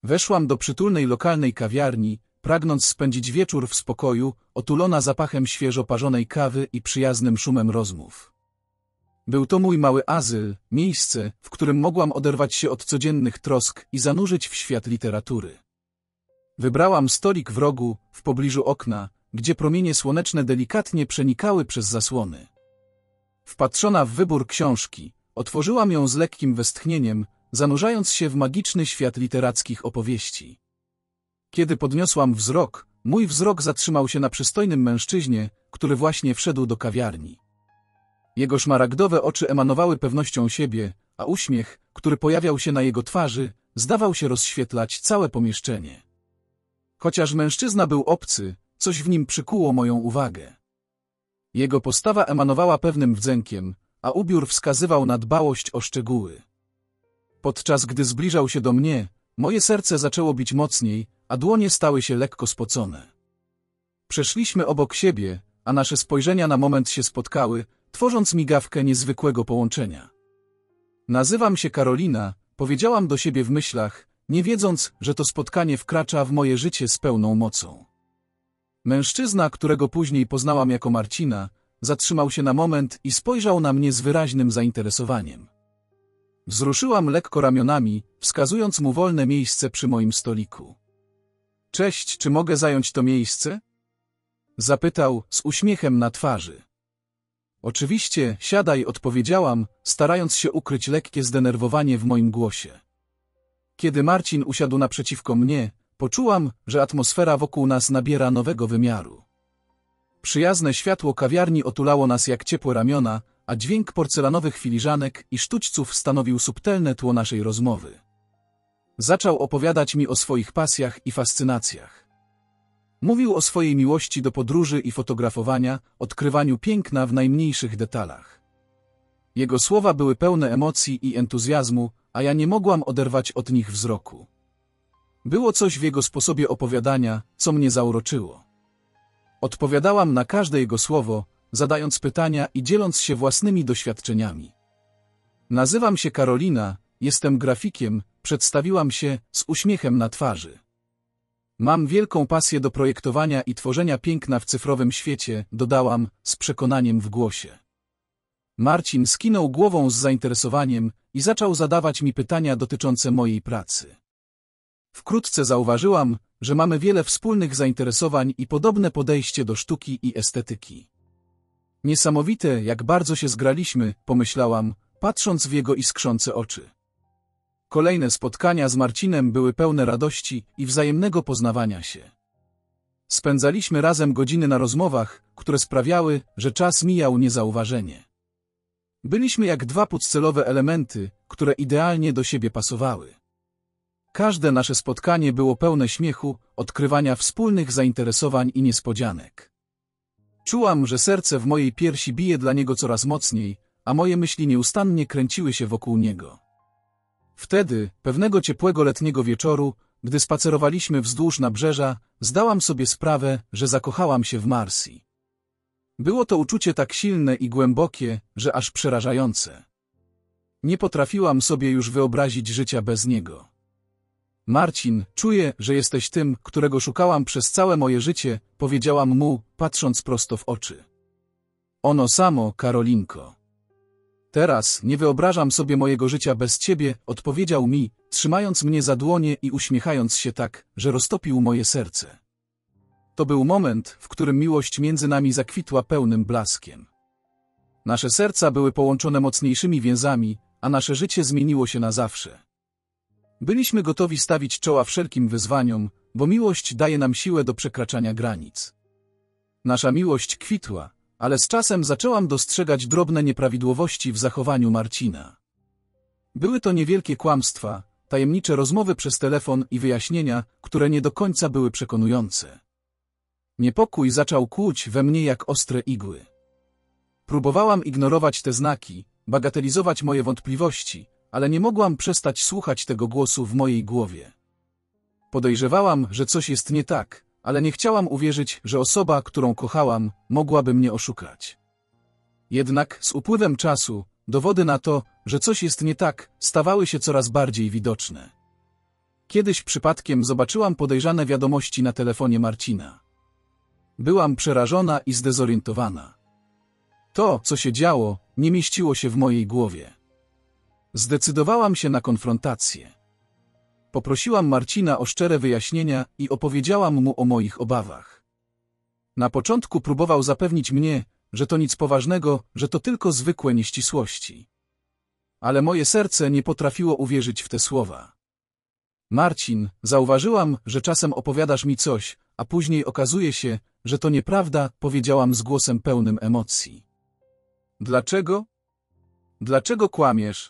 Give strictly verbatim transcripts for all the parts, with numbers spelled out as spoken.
Weszłam do przytulnej lokalnej kawiarni, pragnąc spędzić wieczór w spokoju, otulona zapachem świeżo parzonej kawy i przyjaznym szumem rozmów. Był to mój mały azyl, miejsce, w którym mogłam oderwać się od codziennych trosk i zanurzyć w świat literatury. Wybrałam stolik w rogu, w pobliżu okna, gdzie promienie słoneczne delikatnie przenikały przez zasłony. Wpatrzona w wybór książki, otworzyłam ją z lekkim westchnieniem, zanurzając się w magiczny świat literackich opowieści. Kiedy podniosłam wzrok, mój wzrok zatrzymał się na przystojnym mężczyźnie, który właśnie wszedł do kawiarni. Jego szmaragdowe oczy emanowały pewnością siebie, a uśmiech, który pojawiał się na jego twarzy, zdawał się rozświetlać całe pomieszczenie. Chociaż mężczyzna był obcy, coś w nim przykuło moją uwagę. Jego postawa emanowała pewnym wdzękiem, a ubiór wskazywał na dbałość o szczegóły. Podczas gdy zbliżał się do mnie, moje serce zaczęło bić mocniej, a dłonie stały się lekko spocone. Przeszliśmy obok siebie, a nasze spojrzenia na moment się spotkały, tworząc migawkę niezwykłego połączenia. Nazywam się Karolina, powiedziałam do siebie w myślach, nie wiedząc, że to spotkanie wkracza w moje życie z pełną mocą. Mężczyzna, którego później poznałam jako Marcina, zatrzymał się na moment i spojrzał na mnie z wyraźnym zainteresowaniem. Wzruszyłam lekko ramionami, wskazując mu wolne miejsce przy moim stoliku. Cześć, czy mogę zająć to miejsce? Zapytał z uśmiechem na twarzy. Oczywiście, siadaj, odpowiedziałam, starając się ukryć lekkie zdenerwowanie w moim głosie. Kiedy Marcin usiadł naprzeciwko mnie, poczułam, że atmosfera wokół nas nabiera nowego wymiaru. Przyjazne światło kawiarni otulało nas jak ciepłe ramiona, a dźwięk porcelanowych filiżanek i sztućców stanowił subtelne tło naszej rozmowy. Zaczął opowiadać mi o swoich pasjach i fascynacjach. Mówił o swojej miłości do podróży i fotografowania, odkrywaniu piękna w najmniejszych detalach. Jego słowa były pełne emocji i entuzjazmu, a ja nie mogłam oderwać od nich wzroku. Było coś w jego sposobie opowiadania, co mnie zauroczyło. Odpowiadałam na każde jego słowo, zadając pytania i dzieląc się własnymi doświadczeniami. Nazywam się Karolina, jestem grafikiem, przedstawiłam się z uśmiechem na twarzy. Mam wielką pasję do projektowania i tworzenia piękna w cyfrowym świecie, dodałam, z przekonaniem w głosie. Marcin skinął głową z zainteresowaniem i zaczął zadawać mi pytania dotyczące mojej pracy. Wkrótce zauważyłam, że mamy wiele wspólnych zainteresowań i podobne podejście do sztuki i estetyki. Niesamowite, jak bardzo się zgraliśmy, pomyślałam, patrząc w jego iskrzące oczy. Kolejne spotkania z Marcinem były pełne radości i wzajemnego poznawania się. Spędzaliśmy razem godziny na rozmowach, które sprawiały, że czas mijał niezauważenie. Byliśmy jak dwa puccelowe elementy, które idealnie do siebie pasowały. Każde nasze spotkanie było pełne śmiechu, odkrywania wspólnych zainteresowań i niespodzianek. Czułam, że serce w mojej piersi bije dla niego coraz mocniej, a moje myśli nieustannie kręciły się wokół niego. Wtedy, pewnego ciepłego letniego wieczoru, gdy spacerowaliśmy wzdłuż nabrzeża, zdałam sobie sprawę, że zakochałam się w Marsi. Było to uczucie tak silne i głębokie, że aż przerażające. Nie potrafiłam sobie już wyobrazić życia bez niego. Marcin, czuję, że jesteś tym, którego szukałam przez całe moje życie, powiedziałam mu, patrząc prosto w oczy. Ono samo, Karolinko. Teraz nie wyobrażam sobie mojego życia bez ciebie, odpowiedział mi, trzymając mnie za dłonie i uśmiechając się tak, że roztopił moje serce. To był moment, w którym miłość między nami zakwitła pełnym blaskiem. Nasze serca były połączone mocniejszymi więzami, a nasze życie zmieniło się na zawsze. Byliśmy gotowi stawić czoła wszelkim wyzwaniom, bo miłość daje nam siłę do przekraczania granic. Nasza miłość kwitła, ale z czasem zaczęłam dostrzegać drobne nieprawidłowości w zachowaniu Marcina. Były to niewielkie kłamstwa, tajemnicze rozmowy przez telefon i wyjaśnienia, które nie do końca były przekonujące. Niepokój zaczął kłuć we mnie jak ostre igły. Próbowałam ignorować te znaki, bagatelizować moje wątpliwości, ale nie mogłam przestać słuchać tego głosu w mojej głowie. Podejrzewałam, że coś jest nie tak, ale nie chciałam uwierzyć, że osoba, którą kochałam, mogłaby mnie oszukać. Jednak z upływem czasu, dowody na to, że coś jest nie tak, stawały się coraz bardziej widoczne. Kiedyś przypadkiem zobaczyłam podejrzane wiadomości na telefonie Marcina. Byłam przerażona i zdezorientowana. To, co się działo, nie mieściło się w mojej głowie. Zdecydowałam się na konfrontację. Poprosiłam Marcina o szczere wyjaśnienia i opowiedziałam mu o moich obawach. Na początku próbował zapewnić mnie, że to nic poważnego, że to tylko zwykłe nieścisłości. Ale moje serce nie potrafiło uwierzyć w te słowa. Marcin, zauważyłam, że czasem opowiadasz mi coś, a później okazuje się, że to nieprawda, powiedziałam z głosem pełnym emocji. Dlaczego? Dlaczego kłamiesz?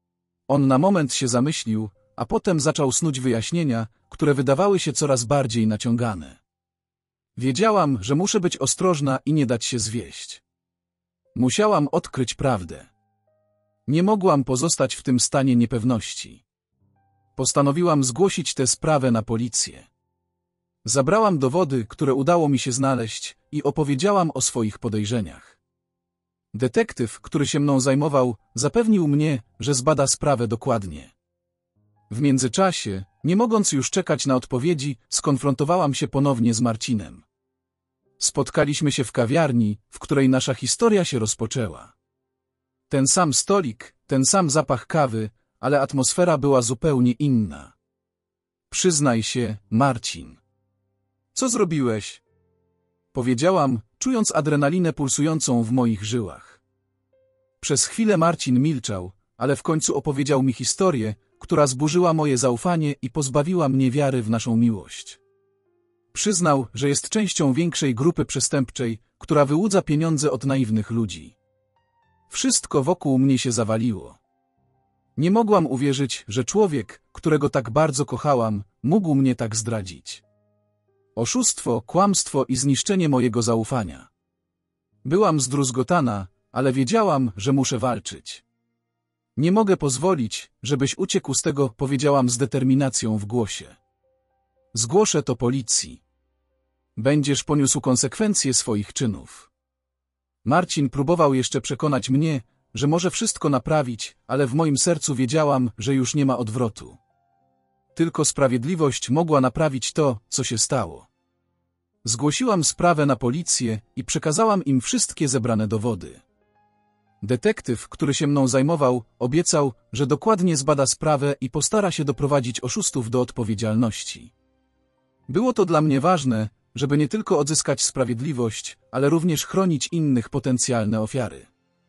On na moment się zamyślił, a potem zaczął snuć wyjaśnienia, które wydawały się coraz bardziej naciągane. Wiedziałam, że muszę być ostrożna i nie dać się zwieść. Musiałam odkryć prawdę. Nie mogłam pozostać w tym stanie niepewności. Postanowiłam zgłosić tę sprawę na policję. Zabrałam dowody, które udało mi się znaleźć, i opowiedziałam o swoich podejrzeniach. Detektyw, który się mną zajmował, zapewnił mnie, że zbada sprawę dokładnie. W międzyczasie, nie mogąc już czekać na odpowiedzi, skonfrontowałam się ponownie z Marcinem. Spotkaliśmy się w kawiarni, w której nasza historia się rozpoczęła. Ten sam stolik, ten sam zapach kawy, ale atmosfera była zupełnie inna. Przyznaj się, Marcin. Co zrobiłeś? Powiedziałam, czując adrenalinę pulsującą w moich żyłach. Przez chwilę Marcin milczał, ale w końcu opowiedział mi historię, która zburzyła moje zaufanie i pozbawiła mnie wiary w naszą miłość. Przyznał, że jest częścią większej grupy przestępczej, która wyłudza pieniądze od naiwnych ludzi. Wszystko wokół mnie się zawaliło. Nie mogłam uwierzyć, że człowiek, którego tak bardzo kochałam, mógł mnie tak zdradzić. Oszustwo, kłamstwo i zniszczenie mojego zaufania. Byłam zdruzgotana, ale wiedziałam, że muszę walczyć. Nie mogę pozwolić, żebyś uciekł z tego, powiedziałam z determinacją w głosie. Zgłoszę to policji. Będziesz poniósł konsekwencje swoich czynów. Marcin próbował jeszcze przekonać mnie, że może wszystko naprawić, ale w moim sercu wiedziałam, że już nie ma odwrotu. Tylko sprawiedliwość mogła naprawić to, co się stało. Zgłosiłam sprawę na policję i przekazałam im wszystkie zebrane dowody. Detektyw, który się mną zajmował, obiecał, że dokładnie zbada sprawę i postara się doprowadzić oszustów do odpowiedzialności. Było to dla mnie ważne, żeby nie tylko odzyskać sprawiedliwość, ale również chronić innych potencjalne ofiary.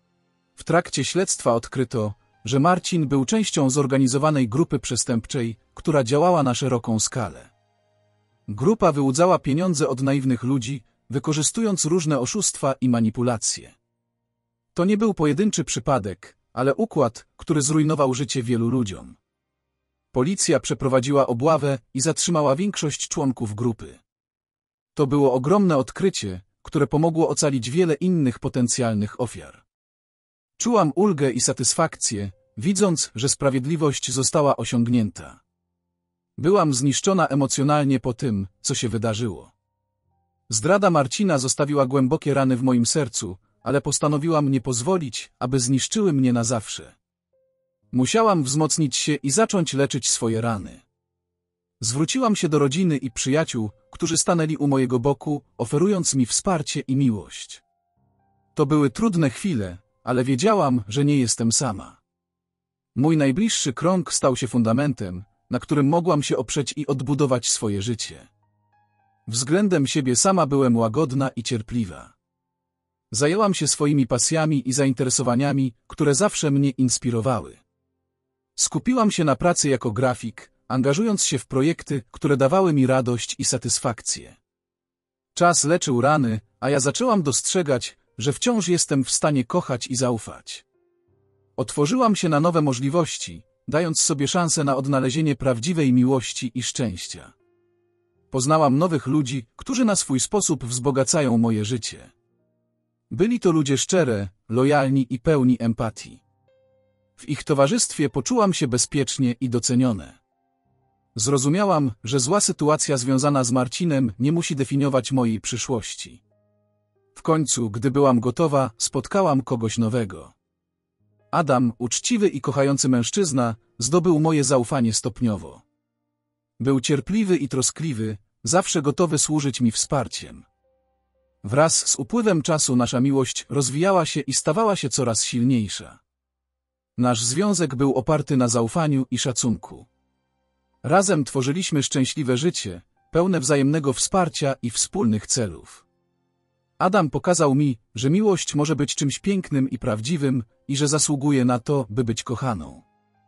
W trakcie śledztwa odkryto, że Marcin był częścią zorganizowanej grupy przestępczej, która działała na szeroką skalę. Grupa wyłudzała pieniądze od naiwnych ludzi, wykorzystując różne oszustwa i manipulacje. To nie był pojedynczy przypadek, ale układ, który zrujnował życie wielu ludziom. Policja przeprowadziła obławę i zatrzymała większość członków grupy. To było ogromne odkrycie, które pomogło ocalić wiele innych potencjalnych ofiar. Czułam ulgę i satysfakcję, widząc, że sprawiedliwość została osiągnięta. Byłam zniszczona emocjonalnie po tym, co się wydarzyło. Zdrada Marcina zostawiła głębokie rany w moim sercu, ale postanowiłam nie pozwolić, aby zniszczyły mnie na zawsze. Musiałam wzmocnić się i zacząć leczyć swoje rany. Zwróciłam się do rodziny i przyjaciół, którzy stanęli u mojego boku, oferując mi wsparcie i miłość. To były trudne chwile, ale wiedziałam, że nie jestem sama. Mój najbliższy krąg stał się fundamentem, na którym mogłam się oprzeć i odbudować swoje życie. Względem siebie sama byłem łagodna i cierpliwa. Zajęłam się swoimi pasjami i zainteresowaniami, które zawsze mnie inspirowały. Skupiłam się na pracy jako grafik, angażując się w projekty, które dawały mi radość i satysfakcję. Czas leczył rany, a ja zaczęłam dostrzegać, że wciąż jestem w stanie kochać i zaufać. Otworzyłam się na nowe możliwości, dając sobie szansę na odnalezienie prawdziwej miłości i szczęścia. Poznałam nowych ludzi, którzy na swój sposób wzbogacają moje życie. Byli to ludzie szczere, lojalni i pełni empatii. W ich towarzystwie poczułam się bezpiecznie i docenione. Zrozumiałam, że zła sytuacja związana z Marcinem nie musi definiować mojej przyszłości. W końcu, gdy byłam gotowa, spotkałam kogoś nowego. Adam, uczciwy i kochający mężczyzna, zdobył moje zaufanie stopniowo. Był cierpliwy i troskliwy, zawsze gotowy służyć mi wsparciem. Wraz z upływem czasu nasza miłość rozwijała się i stawała się coraz silniejsza. Nasz związek był oparty na zaufaniu i szacunku. Razem tworzyliśmy szczęśliwe życie, pełne wzajemnego wsparcia i wspólnych celów. Adam pokazał mi, że miłość może być czymś pięknym i prawdziwym i że zasługuje na to, by być kochaną.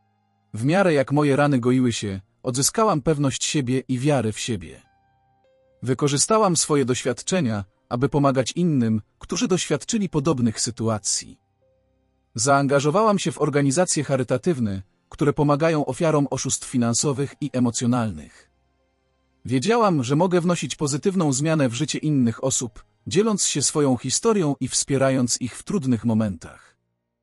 W miarę jak moje rany goiły się, odzyskałam pewność siebie i wiarę w siebie. Wykorzystałam swoje doświadczenia, aby pomagać innym, którzy doświadczyli podobnych sytuacji. Zaangażowałam się w organizacje charytatywne, które pomagają ofiarom oszustw finansowych i emocjonalnych. Wiedziałam, że mogę wnosić pozytywną zmianę w życie innych osób, dzieląc się swoją historią i wspierając ich w trudnych momentach.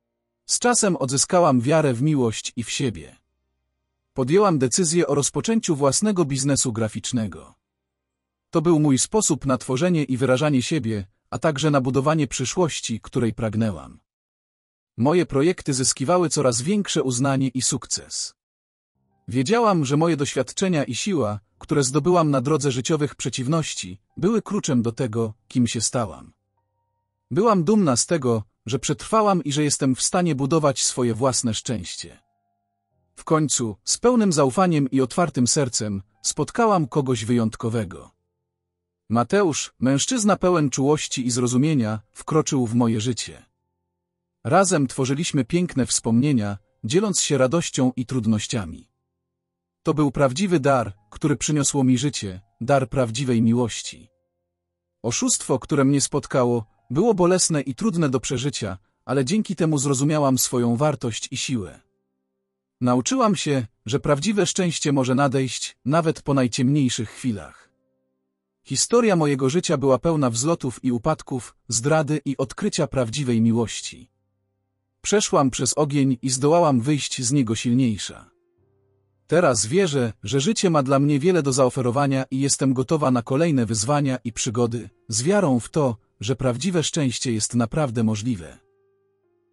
Z czasem odzyskałam wiarę w miłość i w siebie. Podjęłam decyzję o rozpoczęciu własnego biznesu graficznego. To był mój sposób na tworzenie i wyrażanie siebie, a także na budowanie przyszłości, której pragnęłam. Moje projekty zyskiwały coraz większe uznanie i sukces. Wiedziałam, że moje doświadczenia i siła, które zdobyłam na drodze życiowych przeciwności, były kluczem do tego, kim się stałam. Byłam dumna z tego, że przetrwałam i że jestem w stanie budować swoje własne szczęście. W końcu, z pełnym zaufaniem i otwartym sercem, spotkałam kogoś wyjątkowego. Mateusz, mężczyzna pełen czułości i zrozumienia, wkroczył w moje życie. Razem tworzyliśmy piękne wspomnienia, dzieląc się radością i trudnościami. To był prawdziwy dar, który przyniosło mi życie, dar prawdziwej miłości. Oszustwo, które mnie spotkało, było bolesne i trudne do przeżycia, ale dzięki temu zrozumiałam swoją wartość i siłę. Nauczyłam się, że prawdziwe szczęście może nadejść, nawet po najciemniejszych chwilach. Historia mojego życia była pełna wzlotów i upadków, zdrady i odkrycia prawdziwej miłości. Przeszłam przez ogień i zdołałam wyjść z niego silniejsza. Teraz wierzę, że życie ma dla mnie wiele do zaoferowania i jestem gotowa na kolejne wyzwania i przygody, z wiarą w to, że prawdziwe szczęście jest naprawdę możliwe.